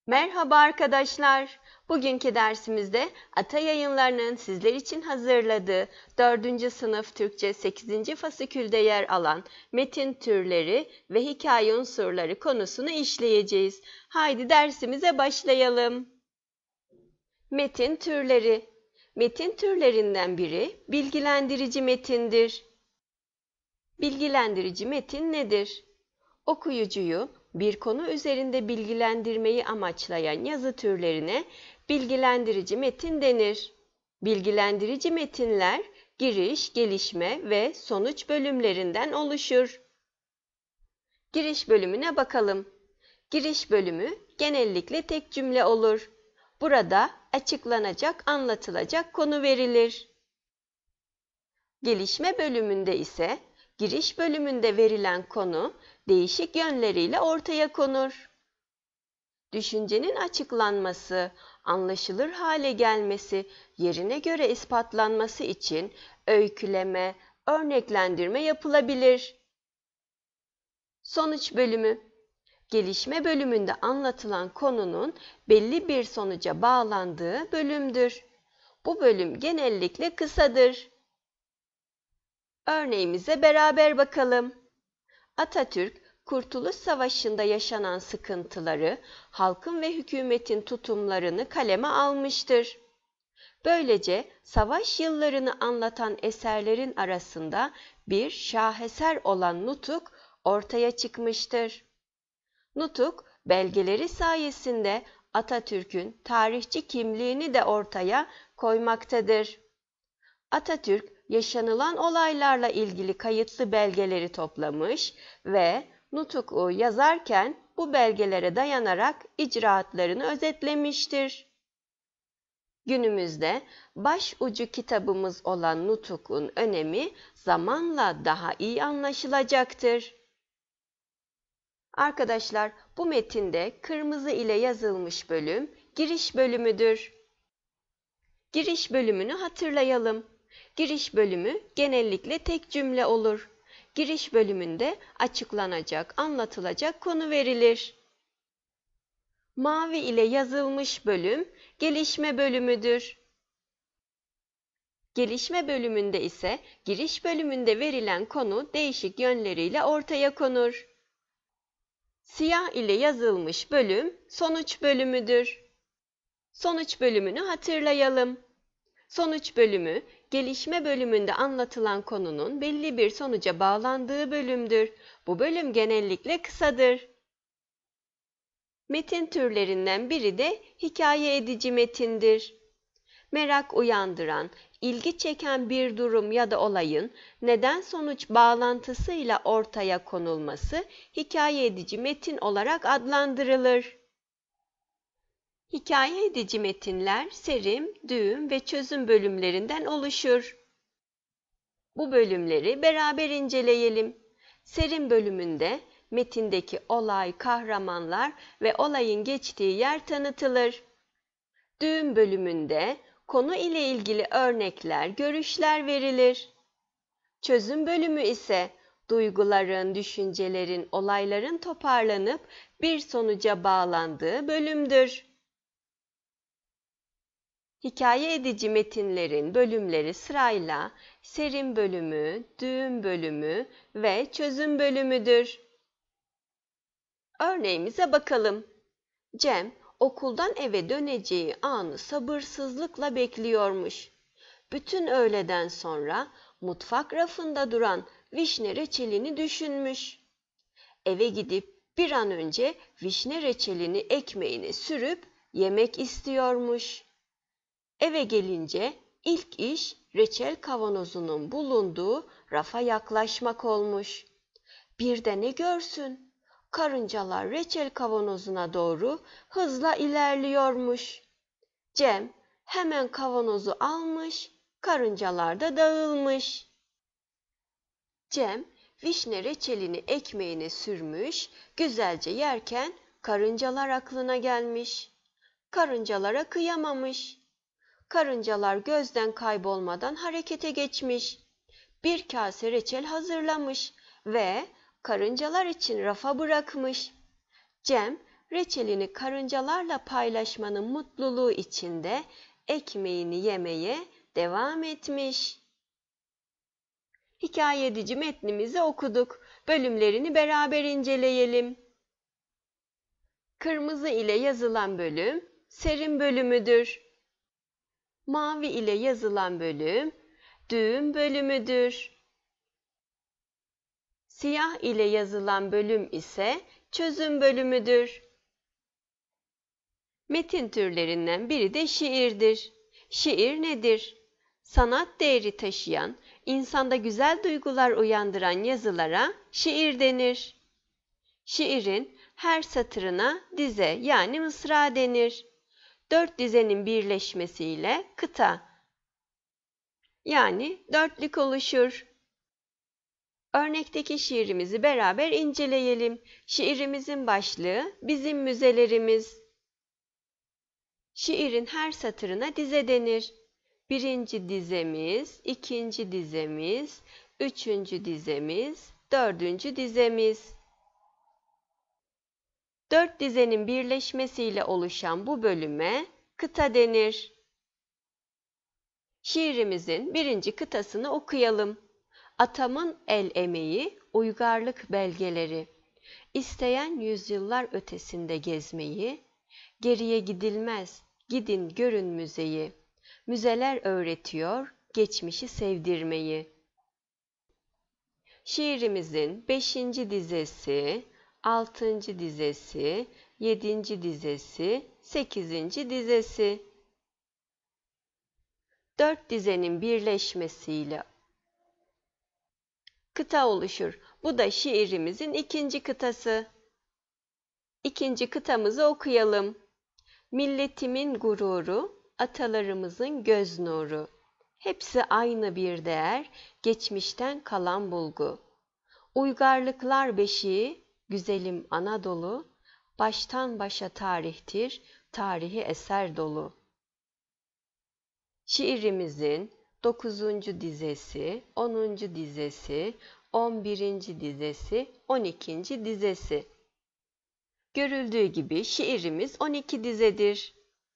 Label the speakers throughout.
Speaker 1: Merhaba arkadaşlar. Bugünkü dersimizde Ata Yayınları'nın sizler için hazırladığı 4. sınıf Türkçe 8. fasikülde yer alan metin türleri ve hikaye unsurları konusunu işleyeceğiz. Haydi dersimize başlayalım. Metin türleri. Metin türlerinden biri bilgilendirici metindir. Bilgilendirici metin nedir? Okuyucuyu bir konu üzerinde bilgilendirmeyi amaçlayan yazı türlerine bilgilendirici metin denir. Bilgilendirici metinler giriş, gelişme ve sonuç bölümlerinden oluşur. Giriş bölümüne bakalım. Giriş bölümü genellikle tek cümle olur. Burada açıklanacak, anlatılacak konu verilir. Gelişme bölümünde ise giriş bölümünde verilen konu değişik yönleriyle ortaya konur. Düşüncenin açıklanması, anlaşılır hale gelmesi, yerine göre ispatlanması için öyküleme, örneklendirme yapılabilir. Sonuç bölümü. Gelişme bölümünde anlatılan konunun belli bir sonuca bağlandığı bölümdür. Bu bölüm genellikle kısadır. Örneğimize beraber bakalım. Atatürk, Kurtuluş Savaşı'nda yaşanan sıkıntıları, halkın ve hükümetin tutumlarını kaleme almıştır. Böylece savaş yıllarını anlatan eserlerin arasında bir şaheser olan Nutuk ortaya çıkmıştır. Nutuk, belgeleri sayesinde Atatürk'ün tarihçi kimliğini de ortaya koymaktadır. Atatürk, yaşanılan olaylarla ilgili kayıtlı belgeleri toplamış ve Nutuk'u yazarken bu belgelere dayanarak icraatlarını özetlemiştir. Günümüzde başucu kitabımız olan Nutuk'un önemi zamanla daha iyi anlaşılacaktır. Arkadaşlar, bu metinde kırmızı ile yazılmış bölüm giriş bölümüdür. Giriş bölümünü hatırlayalım. Giriş bölümü genellikle tek cümle olur. Giriş bölümünde açıklanacak, anlatılacak konu verilir. Mavi ile yazılmış bölüm gelişme bölümüdür. Gelişme bölümünde ise giriş bölümünde verilen konu değişik yönleriyle ortaya konur. Siyah ile yazılmış bölüm sonuç bölümüdür. Sonuç bölümünü hatırlayalım. Sonuç bölümü, gelişme bölümünde anlatılan konunun belli bir sonuca bağlandığı bölümdür. Bu bölüm genellikle kısadır. Metin türlerinden biri de hikaye edici metindir. Merak uyandıran, ilgi çeken bir durum ya da olayın neden-sonuç bağlantısıyla ortaya konulması hikaye edici metin olarak adlandırılır. Hikaye edici metinler serim, düğüm ve çözüm bölümlerinden oluşur. Bu bölümleri beraber inceleyelim. Serim bölümünde metindeki olay, kahramanlar ve olayın geçtiği yer tanıtılır. Düğüm bölümünde konu ile ilgili örnekler, görüşler verilir. Çözüm bölümü ise duyguların, düşüncelerin, olayların toparlanıp bir sonuca bağlandığı bölümdür. Hikaye edici metinlerin bölümleri sırayla serim bölümü, düğüm bölümü ve çözüm bölümüdür. Örneğimize bakalım. Cem, okuldan eve döneceği anı sabırsızlıkla bekliyormuş. Bütün öğleden sonra mutfak rafında duran vişne reçelini düşünmüş. Eve gidip bir an önce vişne reçelini ekmeğine sürüp yemek istiyormuş. Eve gelince ilk iş reçel kavanozunun bulunduğu rafa yaklaşmak olmuş. Bir de ne görsün? Karıncalar reçel kavanozuna doğru hızla ilerliyormuş. Cem hemen kavanozu almış, karıncalar da dağılmış. Cem vişne reçelini ekmeğine sürmüş, güzelce yerken karıncalar aklına gelmiş. Karıncalara kıyamamış. Karıncalar gözden kaybolmadan harekete geçmiş. Bir kase reçel hazırlamış ve karıncalar için rafa bırakmış. Cem reçelini karıncalarla paylaşmanın mutluluğu içinde ekmeğini yemeye devam etmiş. Hikaye edici metnimizi okuduk. Bölümlerini beraber inceleyelim. Kırmızı ile yazılan bölüm serin bölümüdür. Mavi ile yazılan bölüm düğüm bölümüdür. Siyah ile yazılan bölüm ise çözüm bölümüdür. Metin türlerinden biri de şiirdir. Şiir nedir? Sanat değeri taşıyan, insanda güzel duygular uyandıran yazılara şiir denir. Şiirin her satırına dize yani mısra denir. 4 dizenin birleşmesiyle kıta yani dörtlük oluşur. Örnekteki şiirimizi beraber inceleyelim. Şiirimizin başlığı bizim müzelerimiz. Şiirin her satırına dize denir. Birinci dizemiz, ikinci dizemiz, üçüncü dizemiz, dördüncü dizemiz. 4 dizenin birleşmesiyle oluşan bu bölüme kıta denir. Şiirimizin birinci kıtasını okuyalım. Atamın el emeği, uygarlık belgeleri. İsteyen yüzyıllar ötesinde gezmeyi, geriye gidilmez, gidin görün müzeyi. Müzeler öğretiyor, geçmişi sevdirmeyi. Şiirimizin 5. dizesi, 6. dizesi, 7. dizesi, 8. dizesi. 4 dizenin birleşmesiyle kıta oluşur. Bu da şiirimizin ikinci kıtası. İkinci kıtamızı okuyalım. Milletimin gururu, atalarımızın göz nuru. Hepsi aynı bir değer, geçmişten kalan bulgu. Uygarlıklar beşiği, güzelim Anadolu, baştan başa tarihtir, tarihi eser dolu. Şiirimizin 9. dizesi, 10. dizesi, 11. dizesi, 12. dizesi. Görüldüğü gibi şiirimiz 12 dizedir.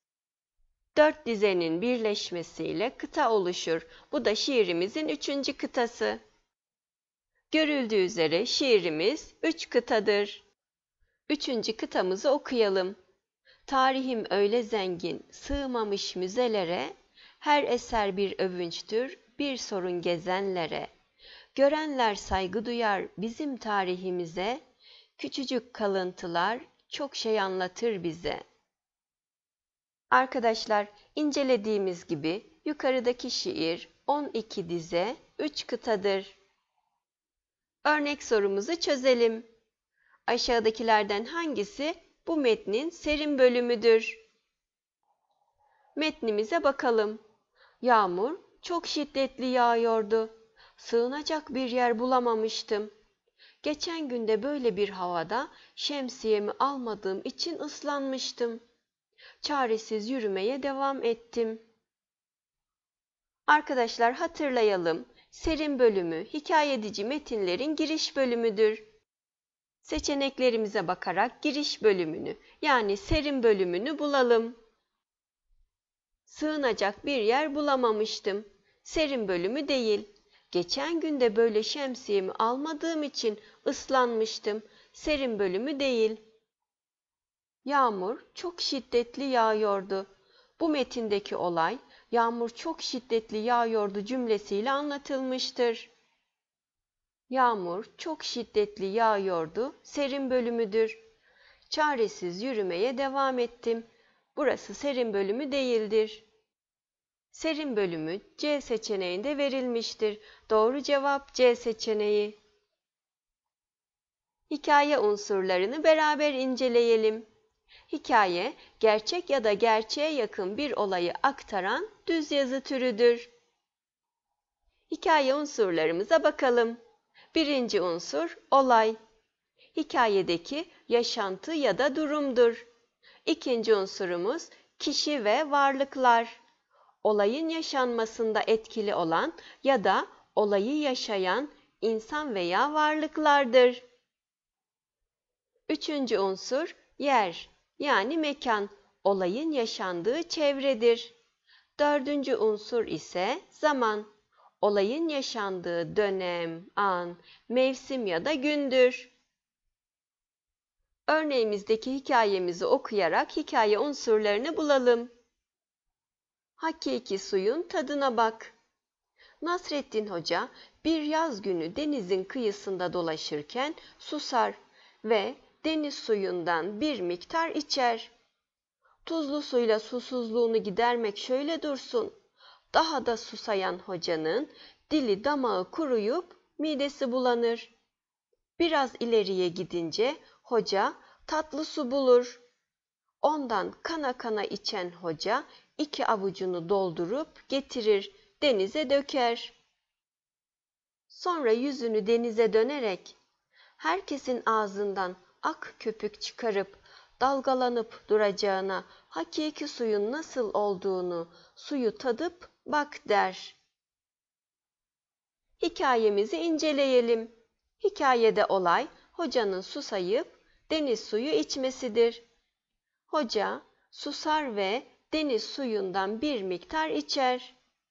Speaker 1: 4 dizenin birleşmesiyle kıta oluşur. Bu da şiirimizin 3. kıtası. Görüldüğü üzere şiirimiz 3 kıtadır. 3. kıtamızı okuyalım. Tarihim öyle zengin, sığmamış müzelere, her eser bir övünçtür, bir sorun gezenlere. Görenler saygı duyar bizim tarihimize, küçücük kalıntılar çok şey anlatır bize. Arkadaşlar, incelediğimiz gibi yukarıdaki şiir 12 dize, 3 kıtadır. Örnek sorumuzu çözelim. Aşağıdakilerden hangisi bu metnin serin bölümüdür? Metnimize bakalım. Yağmur çok şiddetli yağıyordu. Sığınacak bir yer bulamamıştım. Geçen günde böyle bir havada şemsiyemi almadığım için ıslanmıştım. Çaresiz yürümeye devam ettim. Arkadaşlar hatırlayalım. Serin bölümü hikaye edici metinlerin giriş bölümüdür. Seçeneklerimize bakarak giriş bölümünü yani serin bölümünü bulalım. Sığınacak bir yer bulamamıştım. Serin bölümü değil. Geçen günde böyle şemsiyemi almadığım için ıslanmıştım. Serin bölümü değil. Yağmur çok şiddetli yağıyordu. Bu metindeki olay yağmur çok şiddetli yağıyordu cümlesiyle anlatılmıştır. Yağmur çok şiddetli yağıyordu serin bölümüdür. Çaresiz yürümeye devam ettim. Burası serin bölümü değildir. Serin bölümü C seçeneğinde verilmiştir. Doğru cevap C seçeneği. Hikaye unsurlarını beraber inceleyelim. Hikaye, gerçek ya da gerçeğe yakın bir olayı aktaran düz yazı türüdür. Hikaye unsurlarımıza bakalım. Birinci unsur, olay. Hikayedeki yaşantı ya da durumdur. İkinci unsurumuz, kişi ve varlıklar. Olayın yaşanmasında etkili olan ya da olayı yaşayan insan veya varlıklardır. Üçüncü unsur, Yer yani mekan, olayın yaşandığı çevredir. Dördüncü unsur ise zaman, olayın yaşandığı dönem, an, mevsim ya da gündür. Örneğimizdeki hikayemizi okuyarak hikaye unsurlarını bulalım. Hakiki suyun tadına bak. Nasrettin Hoca bir yaz günü denizin kıyısında dolaşırken susar ve deniz suyundan bir miktar içer. Tuzlu suyla susuzluğunu gidermek şöyle dursun. Daha da susayan hocanın dili damağı kuruyup midesi bulanır. Biraz ileriye gidince hoca tatlı su bulur. Ondan kana kana içen hoca 2 avucunu doldurup getirir, denize döker. Sonra yüzünü denize dönerek herkesin ağzından ak köpük çıkarıp dalgalanıp duracağına hakiki suyun nasıl olduğunu suyu tadıp bak der. Hikayemizi inceleyelim. Hikayede olay hocanın susayıp deniz suyu içmesidir. Hoca susar ve deniz suyundan bir miktar içer.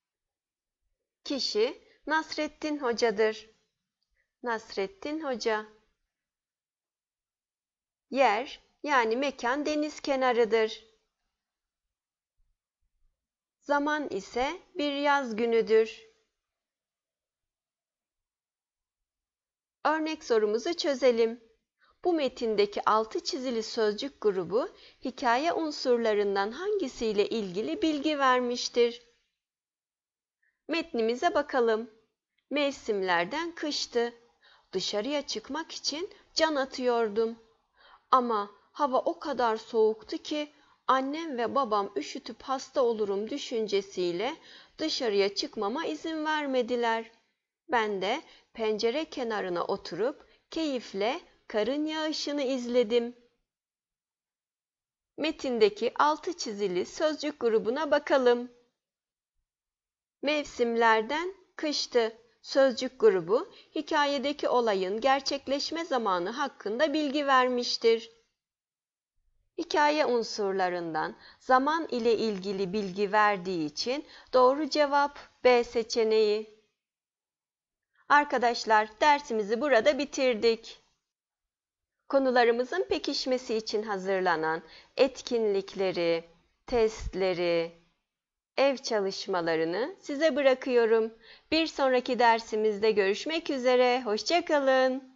Speaker 1: Kişi Nasrettin Hoca'dır. Nasrettin Hoca. Yer yani mekan deniz kenarıdır. Zaman ise bir yaz günüdür. Örnek sorumuzu çözelim. Bu metindeki altı çizili sözcük grubu hikaye unsurlarından hangisiyle ilgili bilgi vermiştir? Metnimize bakalım. Mevsimlerden kıştı. Dışarıya çıkmak için can atıyordum. Ama hava o kadar soğuktu ki annem ve babam üşütüp hasta olurum düşüncesiyle dışarıya çıkmama izin vermediler. Ben de pencere kenarına oturup keyifle karın yağışını izledim. Metindeki altı çizili sözcük grubuna bakalım. Mevsimlerden kıştı. Sözcük grubu hikayedeki olayın gerçekleşme zamanı hakkında bilgi vermiştir. Hikaye unsurlarından zaman ile ilgili bilgi verdiği için doğru cevap B seçeneği. Arkadaşlar, dersimizi burada bitirdik. Konularımızın pekişmesi için hazırlanan etkinlikleri, testleri, ev çalışmalarını size bırakıyorum. Bir sonraki dersimizde görüşmek üzere. Hoşça kalın.